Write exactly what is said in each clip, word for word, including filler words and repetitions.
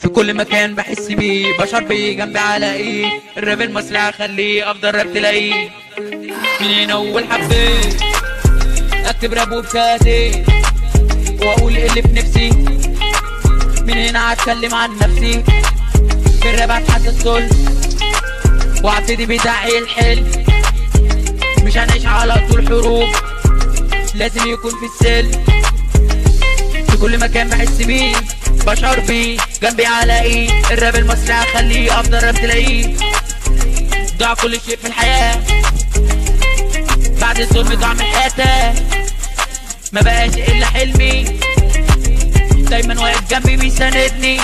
في كل مكان بحس بيه، بشر بيه جنبي على ايه. الراب المصري هخليه افضل راب تلاقيه. منين اول حبيت اكتب راب وبشهادتي واقول اللي في نفسي. من هنا هتكلم عن نفسي، في الراب هتحدى الذل وابتدي بداعي الحلم. مش هنعيش على طول حروب، لازم يكون في السلم. في كل مكان بحس بيه، بشعر بيه جنبي على ايه. الراب المصري هخليه افضل راب تلاقيه. ضاع كل شيء في الحياة بعد الظلم، ضاع من حياتي ما بقاش الا حلمي. دايما واقف جنبي بيساندني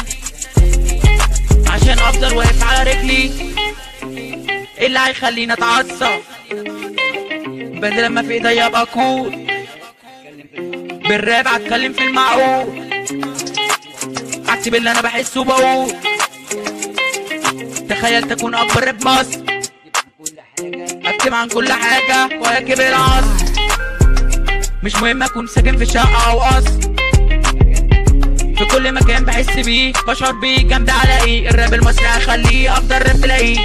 عشان افضل واقف على رجلي. ايه اللي هيخليني اتعصب؟ بدل لما في ايديا ابقى كول. بالراب هتكلم في المعقول، اكتب اللي انا بحسه بقول. تخيل تكون اكبر راب مصر، اكتب عن كل حاجه واكب العصر. مش مهم اكون ساكن في شقه او قصر، في كل مكان بحس بيه، بشعر بيه جنبي على ايه. الراب المصري هخليه افضل راب تلاقيه.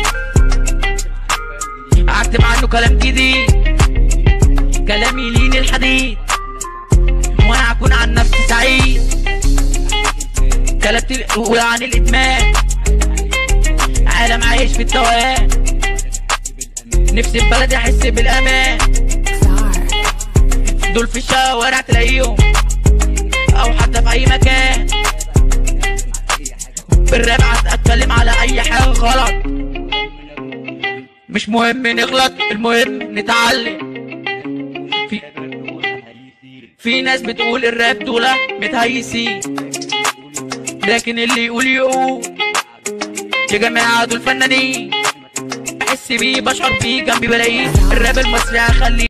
اكتب عنه كلام جديد، كلامي لين الحديد، وانا هكون عن نفسي سعيد. كلمت الاولى عن الادمان، عالم عايش في التوهان. نفسي في بلدي احس بالامان. دول في الشوارع تلاقيهم او حتى في اي مكان. بالراب هتكلم على اي حاجه غلط، مش مهم نغلط، المهم نتعلم. في في ناس بتقول الراب دول متهيسين، لكن اللي يقول يقول. يا جماعه دول فنانين، بحس بيه بشعر بيه جنبي بلاقيه. الراب المصري هخليه